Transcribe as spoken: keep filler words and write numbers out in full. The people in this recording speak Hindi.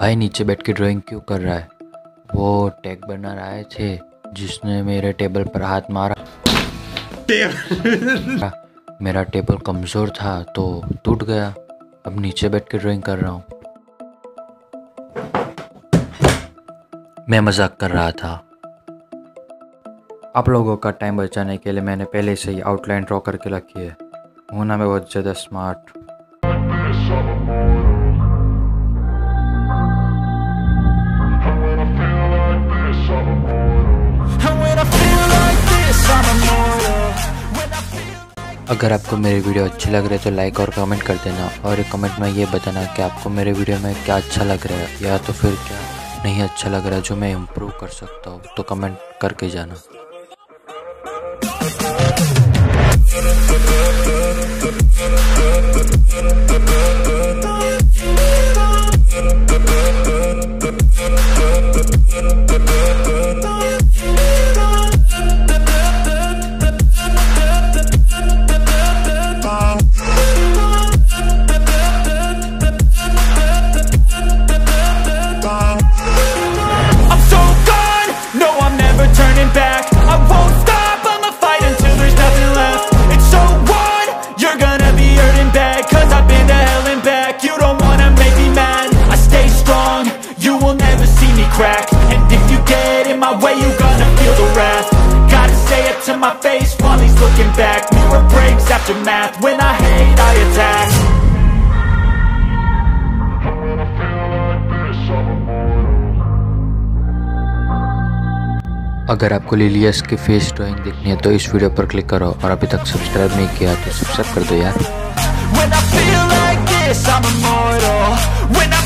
भाई नीचे बैठ के ड्राइंग क्यों कर रहा है? वो टैग बनर आए थे जिसने मेरे टेबल पर हाथ मारा। मेरा टेबल कमज़ोर था तो टूट गया। अब नीचे बैठ के ड्राइंग कर रहा हूँ। मैं मजाक कर रहा था। आप लोगों का टाइम बचाने के लिए मैंने पहले से ही आउटलाइन ड्रॉ करके रखी है। हूँ ना मैं बहुत ज़्यादा स्मार्ट। अगर आपको मेरे वीडियो अच्छे लग रहे हैं तो लाइक और कमेंट कर देना, और एक कमेंट में ये बताना कि आपको मेरे वीडियो में क्या अच्छा लग रहा है या तो फिर क्या नहीं अच्छा लग रहा है जो मैं इम्प्रूव कर सकता हूँ, तो कमेंट करके जाना। Crack. And if you get in my way, you gonna feel the wrath. Gotta say it to my face while he's looking back. Mirror breaks after math. When I hate, I attack. अगर आपको लिलियस की फेस ड्राइंग देखनी है तो इस वीडियो पर क्लिक करो, और अभी तक सब्सक्राइब नहीं किया तो सब्सक्राइब कर दो यार। When I feel like this, I'm immortal. When I